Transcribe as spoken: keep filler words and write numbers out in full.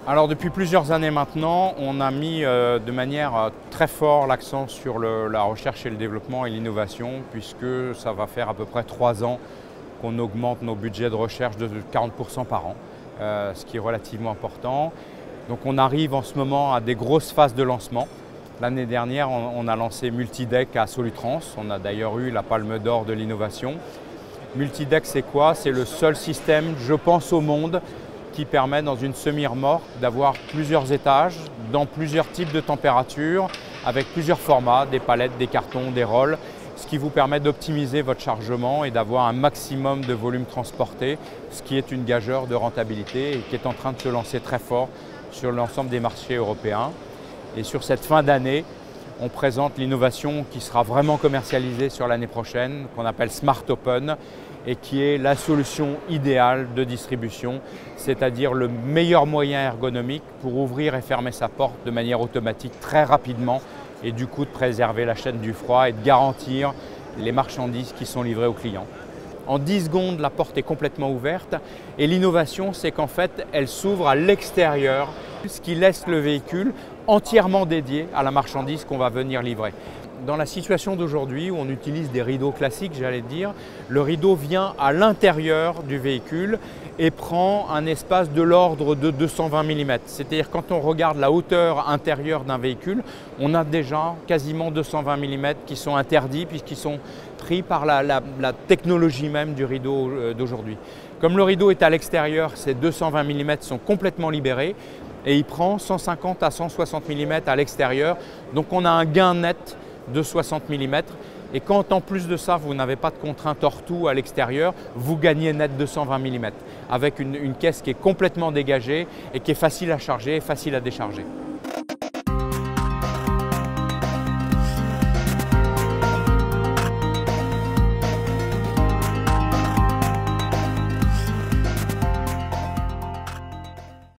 Alors depuis plusieurs années maintenant, on a mis euh, de manière euh, très forte l'accent sur le, la recherche et le développement et l'innovation, puisque ça va faire à peu près trois ans qu'on augmente nos budgets de recherche de quarante pour cent par an, euh, ce qui est relativement important. Donc on arrive en ce moment à des grosses phases de lancement. L'année dernière, on, on a lancé Multideck à Solutrans, on a d'ailleurs eu la palme d'or de l'innovation. Multideck, c'est quoi? C'est le seul système, je pense, au monde qui permet dans une semi-remorque d'avoir plusieurs étages, dans plusieurs types de températures, avec plusieurs formats, des palettes, des cartons, des rôles, ce qui vous permet d'optimiser votre chargement et d'avoir un maximum de volume transporté, ce qui est une gageure de rentabilité et qui est en train de se lancer très fort sur l'ensemble des marchés européens. Et sur cette fin d'année, on présente l'innovation qui sera vraiment commercialisée sur l'année prochaine, qu'on appelle Smart Open, et qui est la solution idéale de distribution, c'est-à-dire le meilleur moyen ergonomique pour ouvrir et fermer sa porte de manière automatique très rapidement et du coup de préserver la chaîne du froid et de garantir les marchandises qui sont livrées aux clients. En dix secondes, la porte est complètement ouverte et l'innovation, c'est qu'en fait, elle s'ouvre à l'extérieur, ce qui laisse le véhicule entièrement dédié à la marchandise qu'on va venir livrer. Dans la situation d'aujourd'hui où on utilise des rideaux classiques, j'allais dire, le rideau vient à l'intérieur du véhicule et prend un espace de l'ordre de deux cent vingt millimètres. C'est-à-dire quand on regarde la hauteur intérieure d'un véhicule, on a déjà quasiment deux cent vingt millimètres qui sont interdits puisqu'ils sont pris par la, la, la technologie même du rideau d'aujourd'hui. Comme le rideau est à l'extérieur, ces deux cent vingt millimètres sont complètement libérés et il prend cent cinquante à cent soixante millimètres à l'extérieur. Donc on a un gain net de soixante millimètres et quand en plus de ça vous n'avez pas de contrainte ortho à l'extérieur, vous gagnez net de cent vingt millimètres avec une, une caisse qui est complètement dégagée et qui est facile à charger et facile à décharger.